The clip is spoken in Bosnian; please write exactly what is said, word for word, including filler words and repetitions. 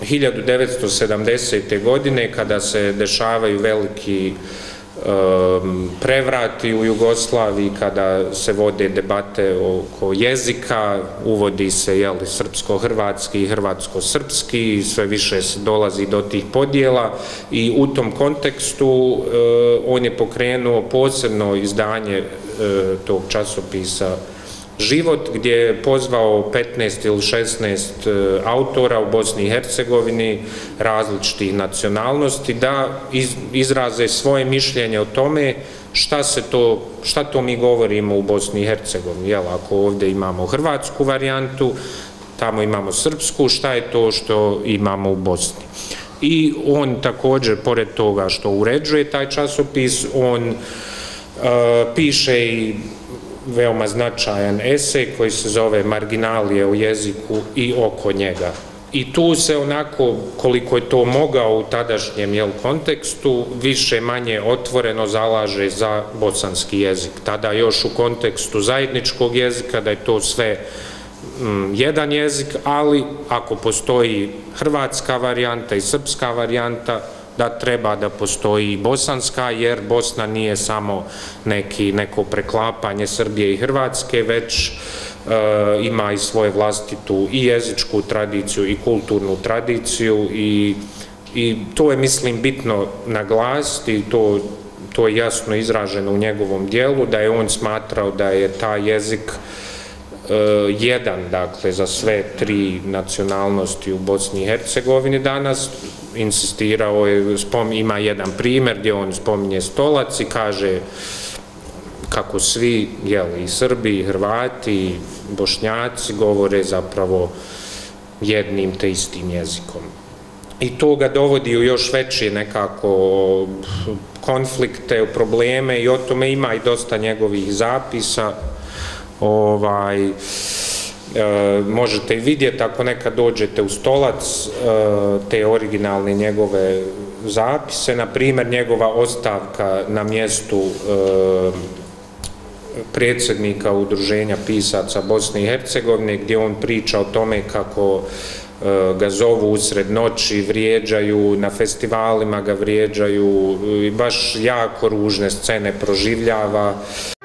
hiljadu devetsto sedamdesete. godine, kada se dešavaju veliki prevrati u Jugoslaviji, kada se vode debate oko jezika, uvodi se srpsko-hrvatski i hrvatsko-srpski i sve više se dolazi do tih podjela i u tom kontekstu on je pokrenuo posebno izdanje tog časopisa Život, gdje je pozvao petnaest ili šesnaest autora u Bosni i Hercegovini različitih nacionalnosti da izraze svoje mišljenje o tome šta se to, šta to mi govorimo u Bosni i Hercegovini. Jel, ako ovdje imamo hrvatsku varijantu, tamo imamo srpsku, šta je to što imamo u Bosni. I on također, pored toga što uređuje taj časopis, on piše i veoma značajan esej koji se zove Marginalije u jeziku i oko njega. I tu se onako, koliko je to mogao u tadašnjem kontekstu, više manje otvoreno zalaže za bosanski jezik. Tada još u kontekstu zajedničkog jezika, da je to sve jedan jezik, ali ako postoji hrvatska varijanta i srpska varijanta, da treba da postoji i bosanska, jer Bosna nije samo neko preklapanje Srbije i Hrvatske, već ima i svoju vlastitu i jezičku tradiciju i kulturnu tradiciju i to je, mislim, bitno naglasiti i to je jasno izraženo u njegovom dijelu, da je on smatrao da je taj jezik jedan, dakle, za sve tri nacionalnosti u Bosni i Hercegovini danas. Insistirao je, ima jedan primjer gdje on spominje Stolac i kaže kako svi, i Srbi, i Hrvati, i Bošnjaci govore zapravo jednim te istim jezikom. I to ga dovodi u još veće nekako konflikte, probleme i o tome ima i dosta njegovih zapisa. Možete i vidjeti ako nekad dođete u Stolac te originalne njegove zapise, na primjer njegova ostavka na mjestu predsjednika Udruženja pisaca Bosne i Hercegovine, gdje on priča o tome kako ga zovu usred noći, vrijeđaju, na festivalima ga vrijeđaju i baš jako ružne scene proživljava.